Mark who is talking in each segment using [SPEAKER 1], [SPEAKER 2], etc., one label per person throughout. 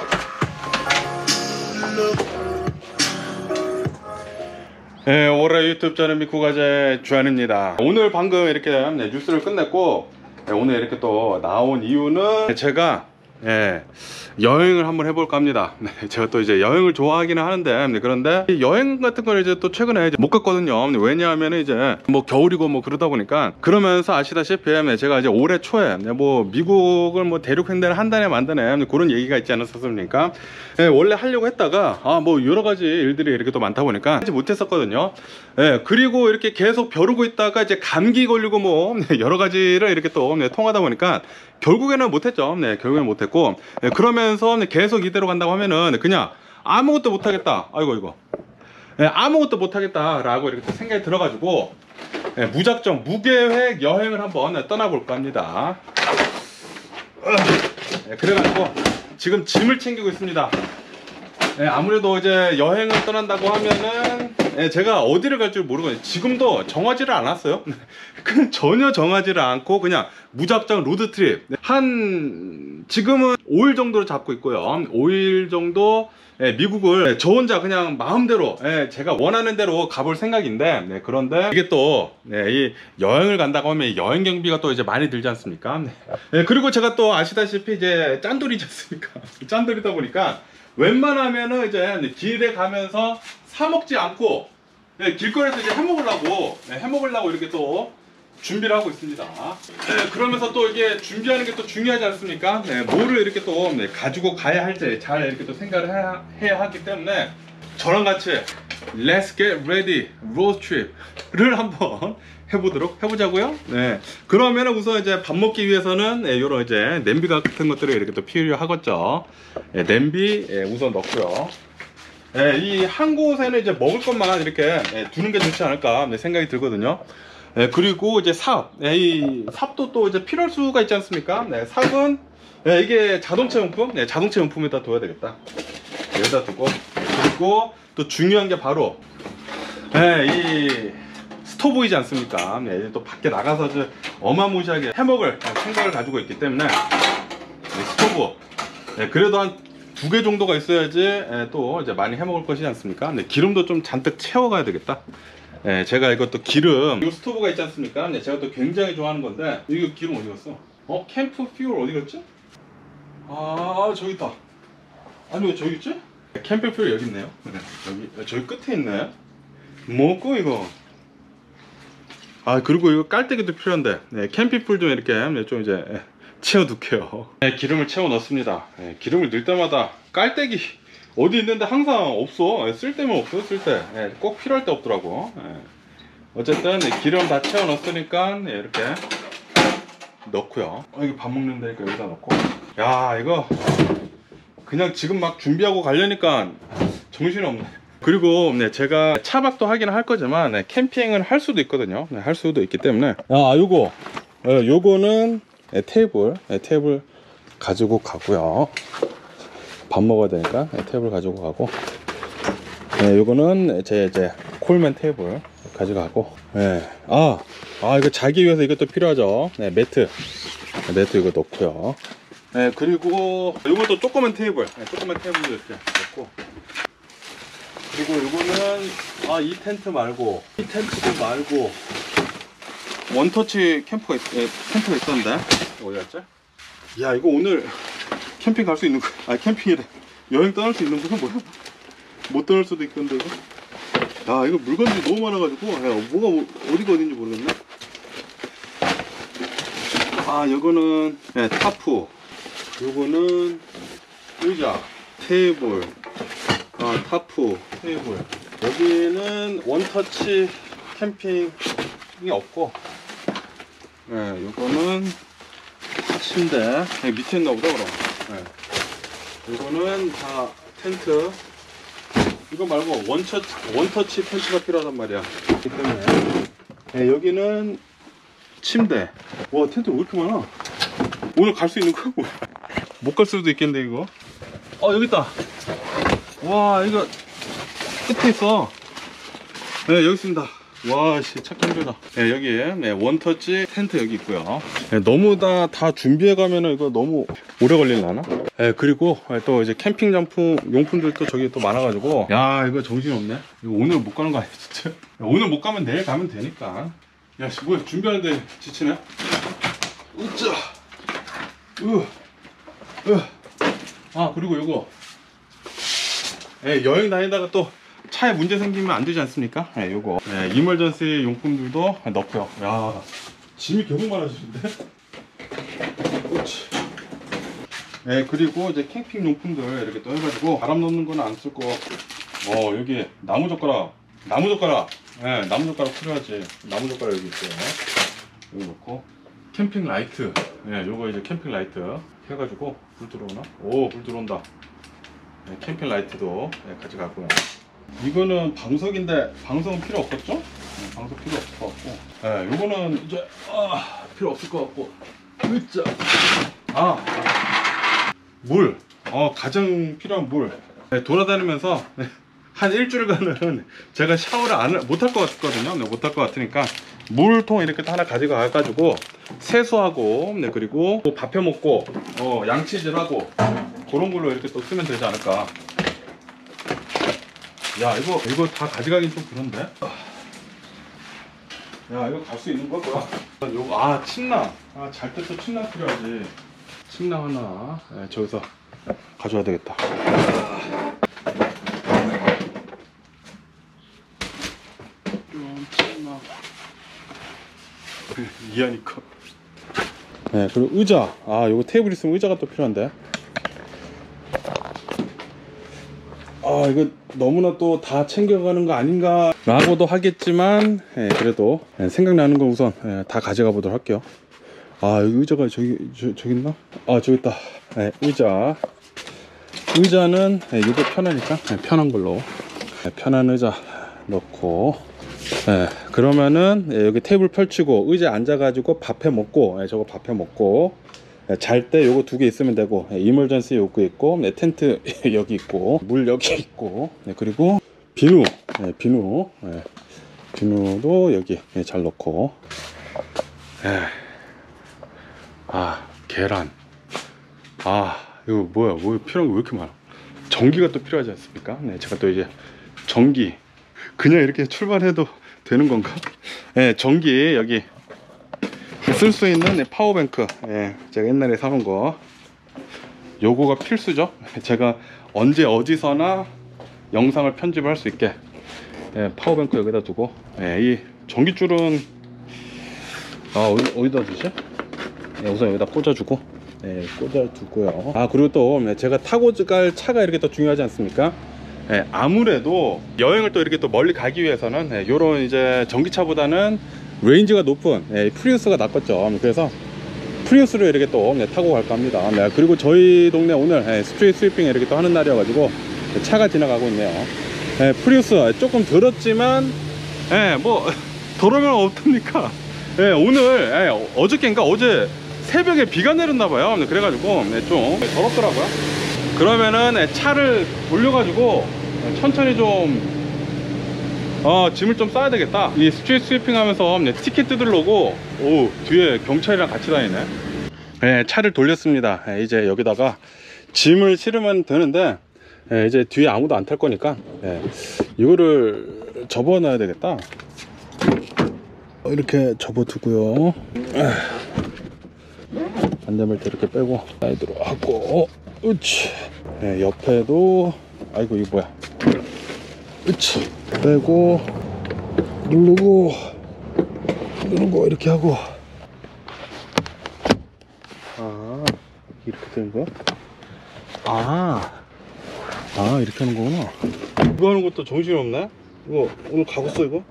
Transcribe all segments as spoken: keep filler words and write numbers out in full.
[SPEAKER 1] 네, 올해 유튜브 저는 미쿠가제 주한입니다. 오늘 방금 이렇게 네, 뉴스를 끝냈고 네, 오늘 이렇게 또 나온 이유는 제가 예, 여행을 한번 해볼까 합니다. 네, 제가 또 이제 여행을 좋아하기는 하는데 네, 그런데 여행 같은 걸 이제 또 최근에 이제 못 갔거든요. 왜냐하면 이제 뭐 겨울이고 뭐 그러다 보니까 그러면서 아시다시피 네, 제가 이제 올해 초에 네, 뭐 미국을 뭐 대륙 횡단을 한 달에 만드네 네, 그런 얘기가 있지 않았었습니까? 네, 원래 하려고 했다가 아 뭐 여러 가지 일들이 이렇게 또 많다 보니까 하지 못했었거든요. 네, 그리고 이렇게 계속 벼르고 있다가 이제 감기 걸리고 뭐 네, 여러 가지를 이렇게 또 네, 통하다 보니까 결국에는 못했죠. 네, 결국에는 못했고 네, 그러면서 계속 이대로 간다고 하면은 그냥 아무것도 못하겠다. 아이고 이거 네, 아무것도 못하겠다 라고 이렇게 생각이 들어가지고 네, 무작정 무계획 여행을 한번 네, 떠나볼까 합니다. 네, 그래가지고 지금 짐을 챙기고 있습니다. 네, 아무래도 이제 여행을 떠난다고 하면은 네, 제가 어디를 갈 줄 모르거든요. 지금도 정하지를 않았어요. 그냥 전혀 정하지를 않고 그냥 무작정 로드트립 한 지금은 오 일 정도로 잡고 있고요. 오 일 정도 예, 미국을 예, 저 혼자 그냥 마음대로 예, 제가 원하는 대로 가볼 생각인데 네, 그런데 이게 또 네, 이 여행을 간다고 하면 여행 경비가 또 이제 많이 들지 않습니까? 네. 예, 그리고 제가 또 아시다시피 이제 짠돌이지 않습니까? 짠돌이다 보니까 웬만하면은 이제 길에 가면서 사 먹지 않고 네, 길거리에서 이제 해 먹으려고 네, 해 먹으려고 이렇게 또 준비를 하고 있습니다. 네, 그러면서 또 이게 준비하는 게 또 중요하지 않습니까? 네, 뭐를 이렇게 또 네, 가지고 가야 할지 잘 이렇게 또 생각을 해야, 해야 하기 때문에 저랑 같이 Let's get ready road trip를 한번 해보도록 해보자고요. 네, 그러면 우선 이제 밥 먹기 위해서는 네, 요런 이제 냄비 같은 것들이 이렇게 또 필요하겠죠. 네, 냄비 네, 우선 넣고요. 네, 이 한 곳에는 이제 먹을 것만 이렇게 네, 두는 게 좋지 않을까 네, 생각이 들거든요. 네, 그리고 이제 삽, 네, 이 삽도 또 이제 필요할 수가 있지 않습니까? 네, 삽은 네, 이게 자동차 용품, 네, 자동차 용품에다 둬야 되겠다. 네, 여기다 두고 그리고 또 중요한 게 바로 네, 이 스토브이지 않습니까? 네, 또 밖에 나가서 어마무시하게 해먹을 생각을 가지고 있기 때문에 네, 스토브 네, 그래도 한 두 개 정도가 있어야지 예, 또 이제 많이 해먹을 것이지 않습니까? 네, 기름도 좀 잔뜩 채워가야 되겠다. 예, 제가 이것도 기름 이 스토브가 있지 않습니까? 네, 제가 또 굉장히 좋아하는 건데 이거 기름 어디 갔어? 어? 캠프 퓨얼 어디 갔지? 아 저기 있다. 아니 왜 저기 있지? 캠프 퓨얼 여기 있네요. 네, 여기 저기 끝에 있네. 뭐고 이거? 아 그리고 이거 깔때기도 필요한데 네, 캠핑풀 좀 이렇게 네, 좀 이제 예, 채워둘게요. 네, 기름을 채워 넣습니다. 네, 기름을 넣을 때마다 깔때기 어디 있는데 항상 없어. 네, 쓸 때면 없어. 쓸 때 꼭 네, 필요할 때 없더라고. 네. 어쨌든 네, 기름 다 채워 넣었으니까 네, 이렇게 넣고요. 어, 이거 밥 먹는다니까 여기다 넣고. 야 이거 그냥 지금 막 준비하고 가려니까 정신이 없네. 그리고 네, 제가 차박도 하긴 할 거지만 네, 캠핑을 할 수도 있거든요. 네, 할 수도 있기 때문에 아 요거 어, 요거는 네, 테이블 네, 테이블 가지고 가고요. 밥 먹어야 되니까 네, 테이블 가지고 가고 네, 요거는 제 이제 콜맨 테이블 가져가고 네. 아, 아 이거 자기 위해서 이것도 필요하죠. 네, 매트 네, 매트 이거 넣고요. 네, 그리고 요것도 조그만 테이블 네, 조그만 테이블도 이렇게 넣고 그리고 이거는 아 이 텐트 말고 이 텐트도 말고 원터치 캠프가 있, 예, 텐트가 있던데 어디 갔지? 야 이거 오늘 캠핑 갈 수 있는 거 아 캠핑이래 여행 떠날 수 있는 거야 뭐야? 못 떠날 수도 있던데 이거 야 이거 물건들이 너무 많아가지고 야, 뭐가 뭐, 어디가 어딘지 모르겠네. 아 요거는 네, 타프 요거는 의자 테이블 아, 타프, 테이블. 여기는 원터치 캠핑이 없고, 네, 요거는 침대. 네, 밑에 있나 보다, 그럼. 네. 요거는 다 텐트. 이거 말고 원처, 원터치 텐트가 필요하단 말이야. 그렇기 때문에. 네, 여기는 침대. 와, 텐트 왜 이렇게 많아? 오늘 갈 수 있는 거야? 못 갈 수도 있겠는데, 이거? 어, 여기 있다. 와 이거 끝에 있어. 네 여기 있습니다. 와 씨 찾기 힘들다. 네 여기에 네, 원터치 텐트 여기 있고요. 네, 너무 다, 다 준비해 가면은 이거 너무 오래 걸릴라나? 예, 그리고 또 이제 캠핑 용품, 용품들도 저기 또 많아가지고. 야, 이거 정신없네. 이거 오늘 못 가는 거 아니야, 진짜? 야, 오늘 못 가면 내일 가면 되니까. 야, 뭐 준비하는데 지치네? 으짜! 으! 으! 아, 그리고 이거. 예, 여행 다니다가 또 차에 문제 생기면 안 되지 않습니까? 예, 요거. 예, 이멀전시 용품들도 넣고요. 야, 짐이 계속 많아지는데? 그렇지. 예, 그리고 이제 캠핑 용품들 이렇게 또 해가지고 바람 넣는 거는 안 쓸 거. 어, 여기 나무 젓가락. 나무 젓가락. 예, 나무 젓가락 필요하지. 나무 젓가락 여기 있어요. 여기 놓고. 캠핑 라이트. 예, 요거 이제 캠핑 라이트 해가지고 불 들어오나? 오, 불 들어온다. 예, 캠핑 라이트도 예, 가져가고요. 이거는 방석인데 방석은 필요 없겠죠? 네, 방석 필요 없을 것 같고. 예, 요거는 이제 아, 필요 없을 것 같고. 으짜. 아, 물. 어, 가장 필요한 물. 네, 돌아다니면서 네, 한 일주일간은 제가 샤워를 안 못할 것 같거든요. 네, 못할 것 같으니까 물통 이렇게 또 하나 가져가 가지고 세수하고, 네, 그리고 밥 해 먹고, 어, 양치질하고 그런 걸로 이렇게 또 쓰면 되지 않을까. 야, 이거 이거 다 가져가긴 좀 그런데. 야, 이거 갈 수 있는 거야? 요거, 아, 침낭. 아, 잘 때 또 침낭 필요하지. 침낭 하나, 네, 저기서 가져와야 되겠다. 좀 침낭. 이하니 컵. 네, 그리고 의자. 아, 요거 테이블 있으면 의자가 또 필요한데. 아, 이거 너무나 또 다 챙겨가는 거 아닌가 라고도 하겠지만, 예, 그래도 예, 생각나는 거 우선 예, 다 가져가 보도록 할게요. 아, 여기 의자가 저기 저, 저기 있나? 아, 저기 있다. 예, 의자. 의자는 예, 이거 편하니까 예, 편한 걸로 예, 편한 의자 넣고, 예, 그러면은 예, 여기 테이블 펼치고 의자 앉아가지고 밥 해 먹고, 예, 저거 밥 해 먹고, 예, 잘 때 요거 두 개 있으면 되고, 예, 이멀전시 요거 있고, 네, 텐트 여기 있고, 물 여기 있고, 네, 그리고 비누, 예, 비누, 예, 비누도 여기 예, 잘 넣고. 예. 아, 계란. 아, 이거 뭐야? 뭐 필요한 거 왜 이렇게 많아? 전기가 또 필요하지 않습니까? 네, 제가 또 이제 전기 그냥 이렇게 출발해도 되는 건가? 네, 전기 여기 쓸 수 있는 파워뱅크. 예, 제가 옛날에 사놓은 거. 요거가 필수죠. 제가 언제 어디서나 영상을 편집을 할 수 있게. 예, 파워뱅크 여기다 두고. 예, 이 전기줄은 아, 어디, 어디다 두지? 예, 우선 여기다 꽂아주고, 예, 꽂아두고요. 아, 그리고 또 제가 타고 갈 차가 이렇게 또 중요하지 않습니까? 예, 아무래도 여행을 또 이렇게 또 멀리 가기 위해서는 예, 요런 이제 전기차보다는 레인지가 높은 예, 프리우스가 낫겠죠. 그래서 프리우스를 이렇게 또 네, 타고 갈까 합니다. 네, 그리고 저희 동네 오늘 예, 스트리트 스위핑 이렇게 또 하는 날이어가지고 예, 차가 지나가고 있네요. 예, 프리우스 조금 들었지만, 예, 뭐 더러면 어떻습니까? 예, 오늘 예, 어저께인가 어제 새벽에 비가 내렸나봐요. 네, 그래가지고 네, 좀 네, 더럽더라고요. 그러면은 네, 차를 돌려가지고 네, 천천히 좀 어, 짐을 좀 싸야 되겠다. 이 스트리트 스위핑 하면서 네, 티켓 뜯으려고 오, 뒤에 경찰이랑 같이 다니네. 네, 차를 돌렸습니다. 네, 이제 여기다가 짐을 실으면 되는데 네, 이제 뒤에 아무도 안 탈 거니까 네, 이거를 접어 놔야 되겠다. 이렇게 접어두고요. 안전벨트 이렇게 빼고 사이드로 하고, 으치. 네, 옆에도 아이고 이거 뭐야, 으치. 빼고 누르고 누르고 이렇게 하고. 아, 이렇게 되는 거야? 아, 아 이렇게 하는 거구나. 이거 하는 것도 정신이 없네. 이거 오늘 가고 써 이거?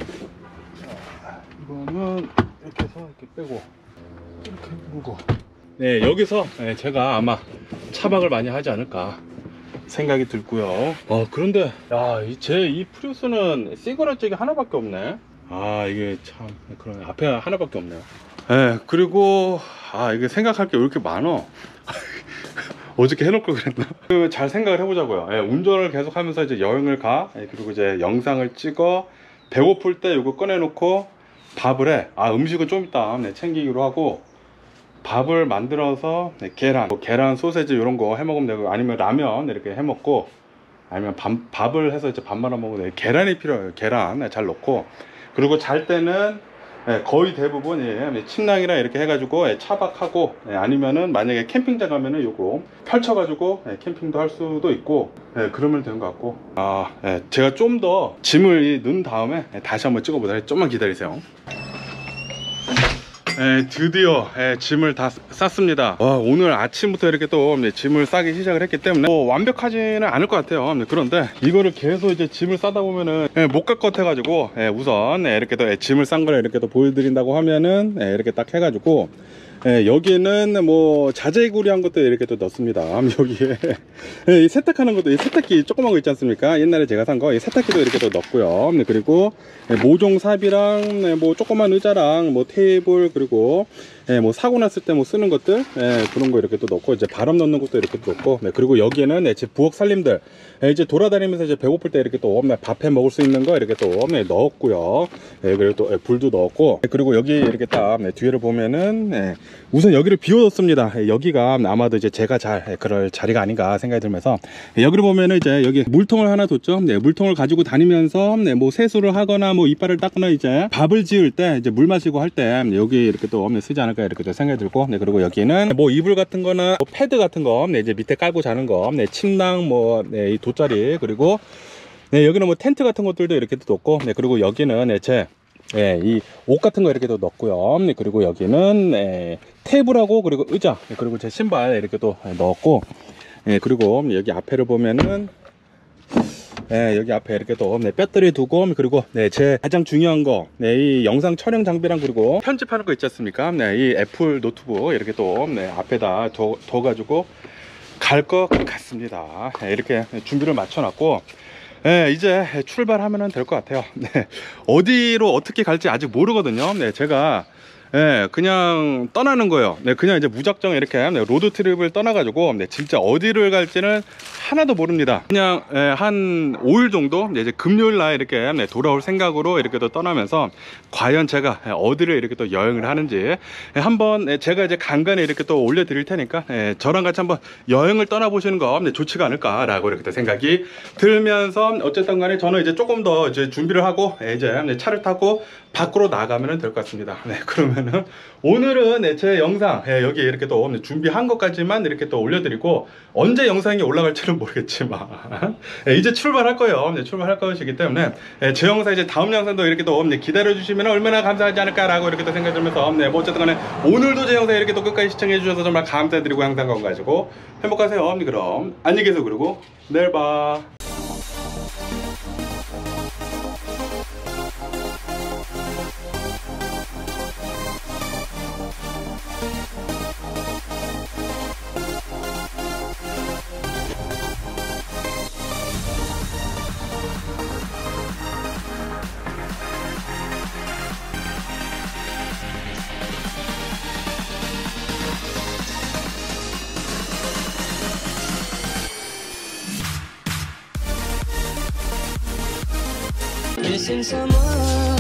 [SPEAKER 1] 이거는 이렇게 해서 이렇게 빼고 이렇게 누르고. 네, 여기서 네, 제가 아마 차박을 많이 하지 않을까 생각이 들고요. 어, 그런데 제 이 프리우스는 시그널 쪽이 하나밖에 없네. 아, 이게 참 그러네. 앞에 하나밖에 없네요. 네, 그리고 아, 이게 생각할 게 왜 이렇게 많어. 어저께 해놓을 걸 그랬나? 그 잘 생각을 해보자고요. 예, 운전을 계속 하면서 이제 여행을 가. 예, 그리고 이제 영상을 찍어. 배고플 때 이거 꺼내놓고 밥을 해. 아, 음식은 좀 이따 네, 챙기기로 하고. 밥을 만들어서 네, 계란, 뭐 계란 소세지 이런 거 해 먹으면 되고, 아니면 라면 이렇게 해 먹고, 아니면 밥, 밥을 해서 이제 밥 말아 먹으면 돼. 계란이 필요해요. 계란 네, 잘 넣고. 그리고 잘 때는 네, 거의 대부분 예, 침낭이랑 이렇게 해가지고 예, 차박하고, 예, 아니면은 만약에 캠핑장 가면은 요거 펼쳐가지고 예, 캠핑도 할 수도 있고, 예, 그러면 되는 것 같고. 아, 예, 제가 좀 더 짐을 넣은 다음에 예, 다시 한번 찍어보도록 해요. 좀만 기다리세요. 예, 드디어 예, 짐을 다 쌌습니다. 와, 오늘 아침부터 이렇게 또 예, 짐을 싸기 시작을 했기 때문에 뭐 완벽하지는 않을 것 같아요. 예, 그런데 이거를 계속 이제 짐을 싸다 보면은 예, 못 갈 것 같아가지고 예, 우선 예, 이렇게 또 예, 짐을 싼 걸 이렇게 또 보여드린다고 하면은 예, 이렇게 딱 해가지고 예, 여기는 뭐 자재구리한 것도 이렇게 또 넣습니다. 여기에 예, 이 세탁하는 것도, 이 세탁기 조그만 거 있지 않습니까? 옛날에 제가 산 거 이 세탁기도 이렇게 또 넣고요. 네, 그리고 예, 모종 삽이랑 네, 뭐 조그만 의자랑 뭐 테이블, 그리고 예, 뭐 사고 났을 때 뭐 쓰는 것들 예, 그런 거 이렇게 또 넣고, 이제 바람 넣는 것도 이렇게 또 넣고, 네, 그리고 여기에는 예, 제 부엌 살림들 예, 이제 돌아다니면서 이제 배고플 때 이렇게 또 네, 밥해 먹을 수 있는 거 이렇게 또 네, 넣었고요. 예, 그리고 또 예, 불도 넣었고, 예, 그리고 여기 이렇게 딱 네, 뒤를 보면은 예, 우선 여기를 비워뒀습니다. 예, 여기가 아마도 이제 제가 잘 예, 그럴 자리가 아닌가 생각이 들면서 예, 여기를 보면은 이제 여기 물통을 하나 뒀죠. 네, 물통을 가지고 다니면서 네, 뭐 세수를 하거나 뭐 이빨을 닦거나 이제 밥을 지을 때 이제 물 마시고 할 때 여기 이렇게 또 네, 쓰지 않을까 이렇게 또 생각이 들고, 네, 그리고 여기는 뭐 이불 같은 거나 뭐 패드 같은 거 네, 이제 밑에 깔고 자는 거, 네, 침낭 뭐 네, 이 돗자리, 그리고 네, 여기는 뭐 텐트 같은 것들도 이렇게 또 놓고, 네, 그리고 여기는 네, 제 예, 이 옷 같은 거 이렇게 또 넣었고요. 네, 그리고 여기는 예, 테이블하고 그리고 의자, 네, 그리고 제 신발 이렇게 또 넣었고, 예, 그리고 여기 앞에를 보면은 네, 여기 앞에 이렇게 또 네, 배터리 두고, 그리고 네, 제 가장 중요한 거, 네, 이 영상 촬영 장비랑 그리고 편집하는 거 있지 않습니까? 네, 이 애플 노트북 이렇게 또 네, 앞에다 둬, 둬 가지고 갈 것 같습니다. 네, 이렇게 준비를 맞춰놨고, 네, 이제 출발하면 될 것 같아요. 네, 어디로 어떻게 갈지 아직 모르거든요. 네, 제가 네, 그냥 떠나는 거예요. 네, 그냥 이제 무작정 이렇게 네, 로드 트립을 떠나가지고 네, 진짜 어디를 갈지는 하나도 모릅니다. 그냥 네, 한 오 일 정도 네, 이제 금요일 날 이렇게 네, 돌아올 생각으로 이렇게 또 떠나면서 과연 제가 네, 어디를 이렇게 또 여행을 하는지 네, 한번 네, 제가 이제 간간히 이렇게 또 올려드릴 테니까 네, 저랑 같이 한번 여행을 떠나보시는 거 네, 좋지가 않을까라고 이렇게 또 생각이 들면서, 어쨌든 간에 저는 이제 조금 더 이제 준비를 하고 네, 이제 네, 차를 타고 밖으로 나가면 될 것 같습니다. 네, 그러면은 오늘은 네, 제 영상 네, 여기 이렇게 또 준비한 것까지만 이렇게 또 올려드리고, 언제 영상이 올라갈지는 모르겠지만 네, 이제 출발할 거예요. 네, 출발할 것이기 때문에 네, 제 영상 이제 다음 영상도 이렇게 또 네, 기다려 주시면 얼마나 감사하지 않을까라고 이렇게 또 생각이 들면서, 네, 뭐 어쨌든 간에 오늘도 제 영상 이렇게 또 끝까지 시청해 주셔서 정말 감사드리고 항상 건강하시고 행복하세요. 네, 그럼 안녕히 계세요. 그리고 내일 봐.
[SPEAKER 2] Missing someone